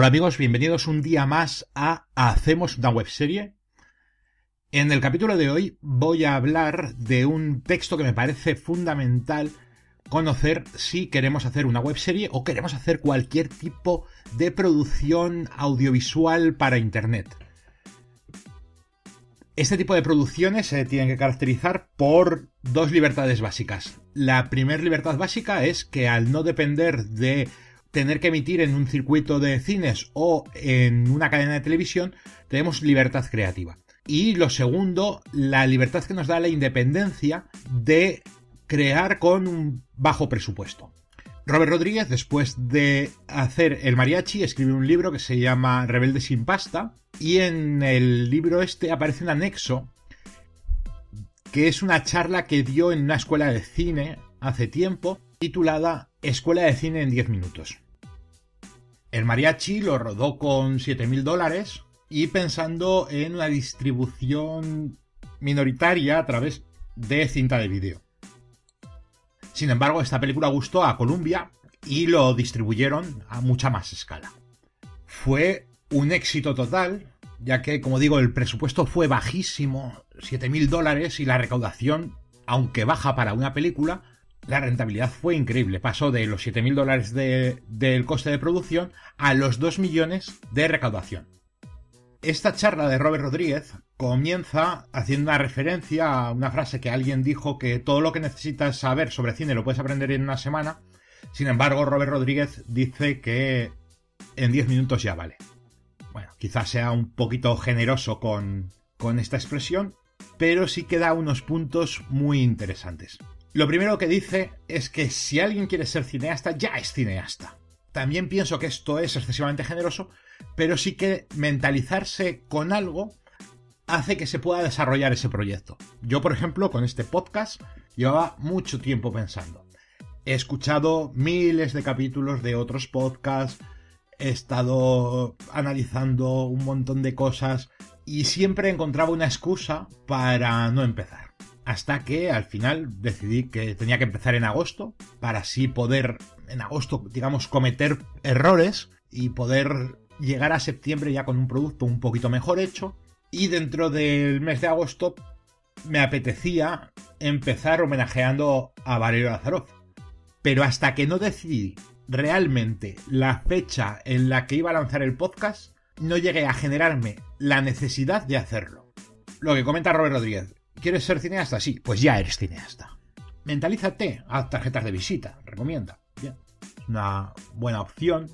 Hola amigos, bienvenidos un día más a Hacemos una webserie. En el capítulo de hoy voy a hablar de un texto que me parece fundamental conocer si queremos hacer una webserie o queremos hacer cualquier tipo de producción audiovisual para internet. Este tipo de producciones se tienen que caracterizar por dos libertades básicas. La primera libertad básica es que al no depender de tener que emitir en un circuito de cines o en una cadena de televisión, tenemos libertad creativa. Y lo segundo, la libertad que nos da la independencia de crear con un bajo presupuesto. Robert Rodríguez, después de hacer El Mariachi, escribe un libro que se llama Rebelde sin pasta, y en el libro este aparece un anexo que es una charla que dio en una escuela de cine hace tiempo, titulada Escuela de cine en 10 minutos. El Mariachi lo rodó con $7.000 y pensando en una distribución minoritaria a través de cinta de vídeo. Sin embargo, esta película gustó a Columbia y lo distribuyeron a mucha más escala. Fue un éxito total, ya que, como digo, el presupuesto fue bajísimo, $7.000, y la recaudación, aunque baja para una película, la rentabilidad fue increíble. Pasó de los $7.000 del coste de producción a los 2 millones de recaudación. Esta charla de Robert Rodríguez comienza haciendo una referencia a una frase que alguien dijo, que todo lo que necesitas saber sobre cine lo puedes aprender en una semana. Sin embargo, Robert Rodríguez dice que en 10 minutos ya vale. Bueno, quizás sea un poquito generoso con esta expresión, pero sí que da unos puntos muy interesantes. Lo primero que dice es que si alguien quiere ser cineasta, ya es cineasta. También pienso que esto es excesivamente generoso, pero sí que mentalizarse con algo hace que se pueda desarrollar ese proyecto. Yo, por ejemplo, con este podcast llevaba mucho tiempo pensando. He escuchado miles de capítulos de otros podcasts, he estado analizando un montón de cosas y siempre encontraba una excusa para no empezar. Hasta que al final decidí que tenía que empezar en agosto, para así poder en agosto, digamos, cometer errores y poder llegar a septiembre ya con un producto un poquito mejor hecho. Y dentro del mes de agosto me apetecía empezar homenajeando a Valerio Lázarov. Pero hasta que no decidí realmente la fecha en la que iba a lanzar el podcast, no llegué a generarme la necesidad de hacerlo. Lo que comenta Robert Rodríguez: ¿quieres ser cineasta? Sí, pues ya eres cineasta. Mentalízate, haz tarjetas de visita, recomienda. Bien. Es una buena opción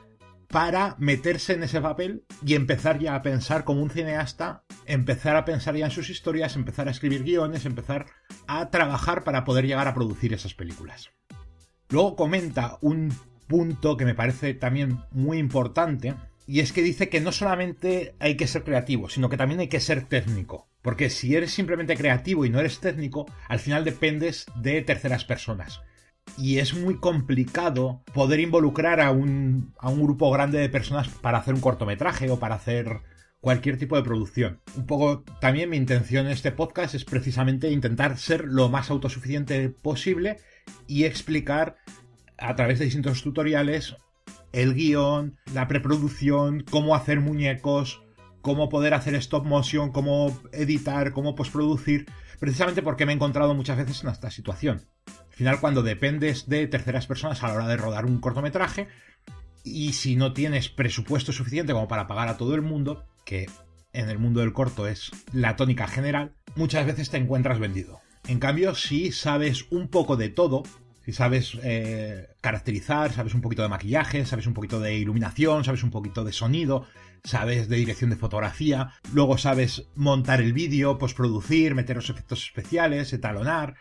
para meterse en ese papel y empezar ya a pensar como un cineasta, empezar a pensar ya en sus historias, empezar a escribir guiones, empezar a trabajar para poder llegar a producir esas películas. Luego comenta un punto que me parece también muy importante, y es que dice que no solamente hay que ser creativo, sino que también hay que ser técnico. Porque si eres simplemente creativo y no eres técnico, al final dependes de terceras personas. Y es muy complicado poder involucrar a un grupo grande de personas para hacer un cortometraje o para hacer cualquier tipo de producción. Un poco también mi intención en este podcast es precisamente intentar ser lo más autosuficiente posible y explicar a través de distintos tutoriales el guión, la preproducción, cómo hacer muñecos, cómo poder hacer stop motion, cómo editar, cómo postproducir, precisamente porque me he encontrado muchas veces en esta situación. Al final, cuando dependes de terceras personas a la hora de rodar un cortometraje, y si no tienes presupuesto suficiente como para pagar a todo el mundo, que en el mundo del corto es la tónica general, muchas veces te encuentras vendido. En cambio, si sabes un poco de todo, si sabes caracterizar, sabes un poquito de maquillaje, sabes un poquito de iluminación, sabes un poquito de sonido, sabes de dirección de fotografía, luego sabes montar el vídeo, postproducir, meter los efectos especiales, etalonar,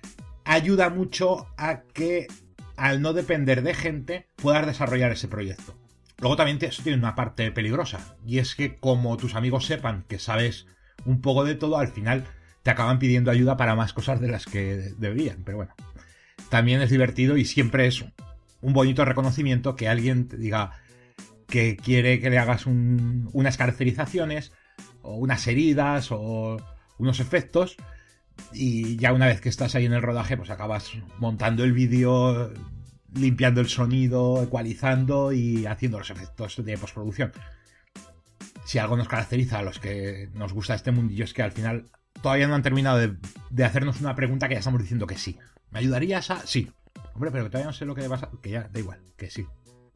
ayuda mucho a que, al no depender de gente, puedas desarrollar ese proyecto. Luego también eso tiene una parte peligrosa, y es que como tus amigos sepan que sabes un poco de todo, al final te acaban pidiendo ayuda para más cosas de las que deberían, pero bueno. También es divertido y siempre es un bonito reconocimiento que alguien te diga que quiere que le hagas unas caracterizaciones o unas heridas o unos efectos, y ya una vez que estás ahí en el rodaje pues acabas montando el vídeo limpiando el sonido, ecualizando y haciendo los efectos de postproducción. Si algo nos caracteriza a los que nos gusta este mundillo es que al final todavía no han terminado de hacernos una pregunta que ya estamos diciendo que sí. ¿Me ayudarías a...? Sí. Hombre, pero todavía no sé lo que vas a... Que ya, da igual, que sí.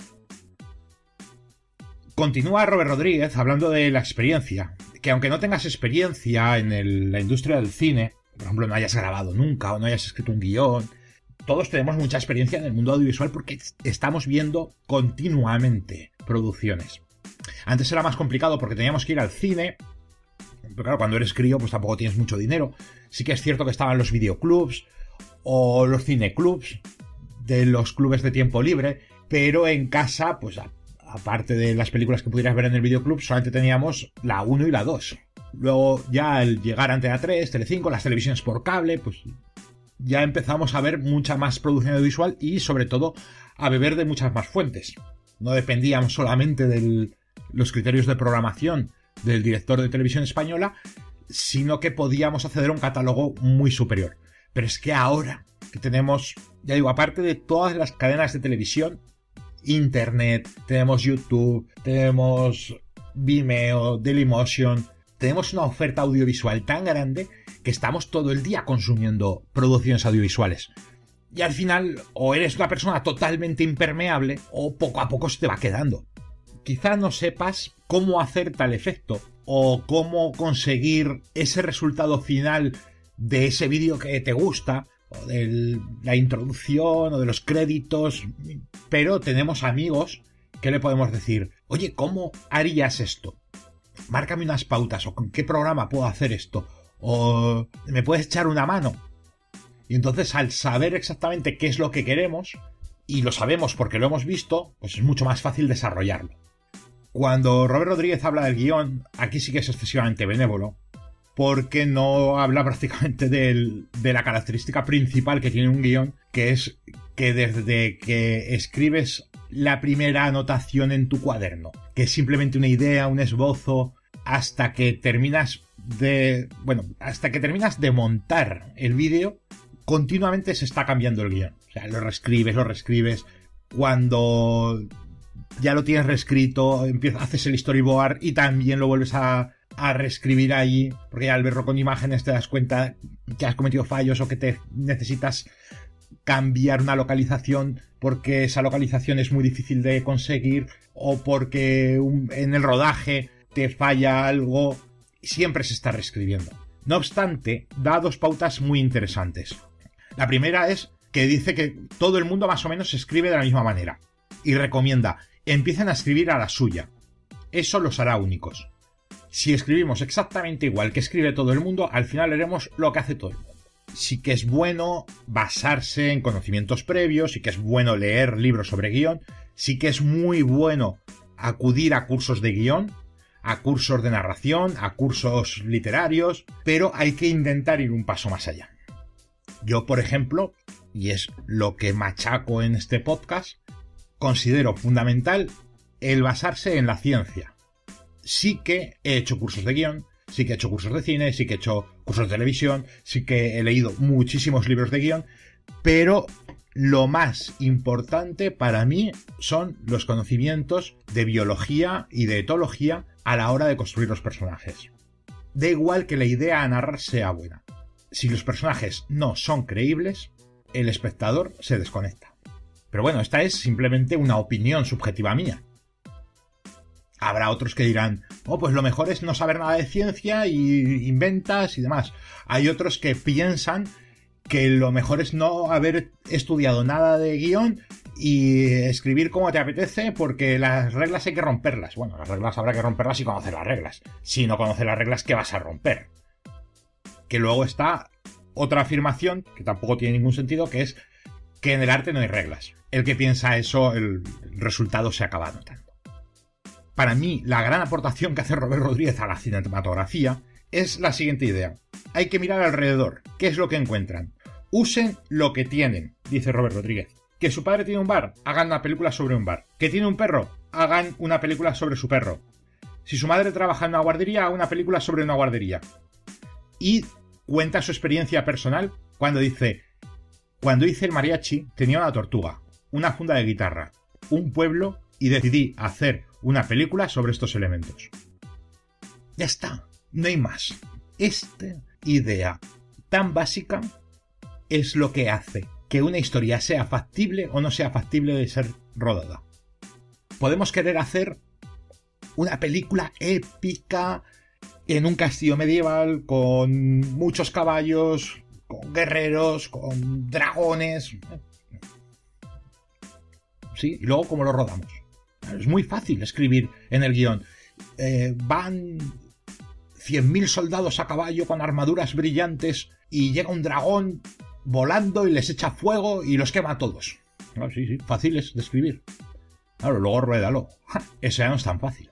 Continúa Robert Rodríguez hablando de la experiencia. Que aunque no tengas experiencia en la industria del cine, por ejemplo, no hayas grabado nunca o no hayas escrito un guión, todos tenemos mucha experiencia en el mundo audiovisual porque estamos viendo continuamente producciones. Antes era más complicado porque teníamos que ir al cine, pero claro, cuando eres crío pues tampoco tienes mucho dinero. Sí que es cierto que estaban los videoclubs o los cineclubs de los clubes de tiempo libre, pero en casa, pues aparte de las películas que pudieras ver en el videoclub, solamente teníamos la 1 y la 2. Luego ya al llegar a Antena 3, Telecinco, las televisiones por cable, pues ya empezamos a ver mucha más producción audiovisual y sobre todo a beber de muchas más fuentes. No dependíamos solamente de los criterios de programación del director de televisión española, sino que podíamos acceder a un catálogo muy superior. Pero es que ahora que tenemos, ya digo, aparte de todas las cadenas de televisión, Internet, tenemos YouTube, tenemos Vimeo, Dailymotion, tenemos una oferta audiovisual tan grande que estamos todo el día consumiendo producciones audiovisuales. Y al final, o eres una persona totalmente impermeable, o poco a poco se te va quedando. Quizá no sepas cómo hacer tal efecto, o cómo conseguir ese resultado final de ese vídeo que te gusta, o de la introducción, o de los créditos, pero tenemos amigos que le podemos decir, oye, ¿cómo harías esto? Márcame unas pautas, o con qué programa puedo hacer esto, o me puedes echar una mano. Y entonces al saber exactamente qué es lo que queremos, y lo sabemos porque lo hemos visto, pues es mucho más fácil desarrollarlo. Cuando Robert Rodríguez habla del guión, aquí sí que es excesivamente benévolo, porque no habla prácticamente de la característica principal que tiene un guión, que es que desde que escribes la primera anotación en tu cuaderno, que es simplemente una idea, un esbozo, hasta que terminas de montar el vídeo, continuamente se está cambiando el guión. O sea, lo reescribes. Cuando ya lo tienes reescrito, haces el storyboard y también lo vuelves a reescribir allí, porque ya al verlo con imágenes te das cuenta que has cometido fallos o que te necesitas cambiar una localización porque esa localización es muy difícil de conseguir, o porque en el rodaje te falla algo. Siempre se está reescribiendo. No obstante, da dos pautas muy interesantes. La primera es que dice que todo el mundo más o menos escribe de la misma manera, y recomienda, empiecen a escribir a la suya. Eso los hará únicos. Si escribimos exactamente igual que escribe todo el mundo, al final haremos lo que hace todo el mundo. Sí que es bueno basarse en conocimientos previos, sí que es bueno leer libros sobre guión, sí que es muy bueno acudir a cursos de guión, a cursos de narración, a cursos literarios, pero hay que intentar ir un paso más allá. Yo, por ejemplo, y es lo que machaco en este podcast, considero fundamental el basarse en la ciencia. Sí que he hecho cursos de guión, sí que he hecho cursos de cine, sí que he hecho cursos de televisión, sí que he leído muchísimos libros de guión, pero lo más importante para mí son los conocimientos de biología y de etología a la hora de construir los personajes. Da igual que la idea a narrar sea buena. Si los personajes no son creíbles, el espectador se desconecta. Pero bueno, esta es simplemente una opinión subjetiva mía. Habrá otros que dirán, pues lo mejor es no saber nada de ciencia y inventas y demás. Hay otros que piensan que lo mejor es no haber estudiado nada de guión y escribir como te apetece, porque las reglas hay que romperlas. Bueno, las reglas habrá que romperlas y conocer las reglas. Si no conoces las reglas, ¿qué vas a romper? Que luego está otra afirmación, que tampoco tiene ningún sentido, que es que en el arte no hay reglas. El que piensa eso, el resultado se acaba notando. Para mí, la gran aportación que hace Robert Rodríguez a la cinematografía es la siguiente idea. Hay que mirar alrededor. ¿Qué es lo que encuentran? Usen lo que tienen, dice Robert Rodríguez. Que su padre tiene un bar, hagan una película sobre un bar. Que tiene un perro, hagan una película sobre su perro. Si su madre trabaja en una guardería, hagan una película sobre una guardería. Y cuenta su experiencia personal cuando dice: cuando hice el mariachi tenía una tortuga. una funda de guitarra, un pueblo y decidí hacer una película sobre estos elementos. Ya está, no hay más. Esta idea tan básica es lo que hace que una historia sea factible o no sea factible de ser rodada. Podemos querer hacer una película épica en un castillo medieval con muchos caballos, con guerreros, con dragones. Sí, y luego ¿cómo lo rodamos? Es muy fácil escribir en el guión. Van 100.000 soldados a caballo con armaduras brillantes y llega un dragón volando y les echa fuego y los quema a todos. Sí, fácil es de escribir. Claro, luego ruédalo. Eso ya no es tan fácil.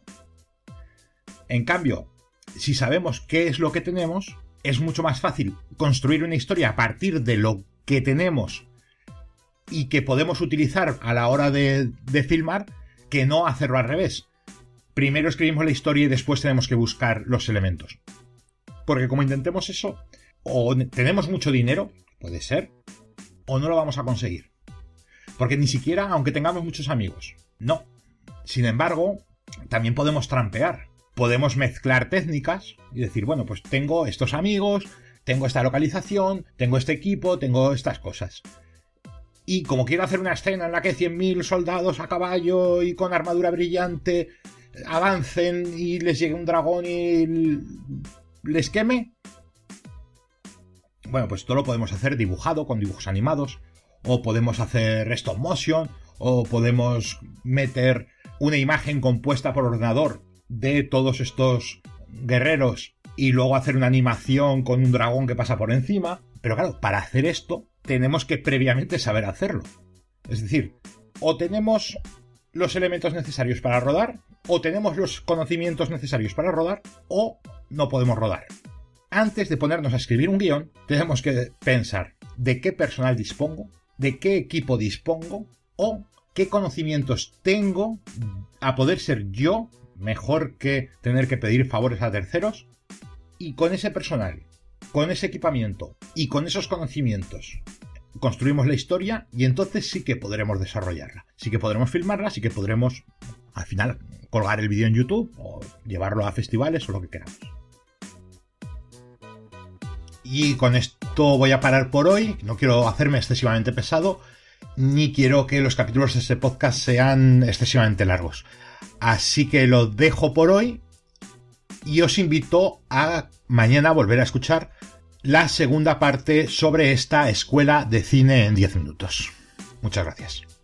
En cambio, si sabemos qué es lo que tenemos, es mucho más fácil construir una historia a partir de lo que tenemos y que podemos utilizar a la hora de filmar, que no hacerlo al revés. Primero escribimos la historia y después tenemos que buscar los elementos. Porque como intentemos eso, o tenemos mucho dinero, puede ser, o no lo vamos a conseguir. Porque ni siquiera, aunque tengamos muchos amigos, no. Sin embargo, también podemos trampear. Podemos mezclar técnicas y decir, bueno, pues tengo estos amigos, tengo esta localización, tengo este equipo, tengo estas cosas. Y como quiero hacer una escena en la que 100.000 soldados a caballo y con armadura brillante avancen y les llegue un dragón y les queme, bueno, pues todo lo podemos hacer dibujado, con dibujos animados, o podemos hacer stop motion, o podemos meter una imagen compuesta por ordenador de todos estos guerreros y luego hacer una animación con un dragón que pasa por encima. Pero claro, para hacer esto tenemos que previamente saber hacerlo. Es decir, o tenemos los elementos necesarios para rodar, o tenemos los conocimientos necesarios para rodar, o no podemos rodar. Antes de ponernos a escribir un guión, tenemos que pensar de qué personal dispongo, de qué equipo dispongo, o qué conocimientos tengo a poder ser yo mejor que tener que pedir favores a terceros, y con ese personal, con ese equipamiento y con esos conocimientos construimos la historia y entonces sí que podremos desarrollarla, sí que podremos filmarla, sí que podremos al final colgar el vídeo en YouTube o llevarlo a festivales o lo que queramos. Y con esto voy a parar por hoy. No quiero hacerme excesivamente pesado, ni quiero que los capítulos de este podcast sean excesivamente largos. Así que lo dejo por hoy y os invito a mañana volver a escuchar la segunda parte sobre esta escuela de cine en 10 minutos. Muchas gracias.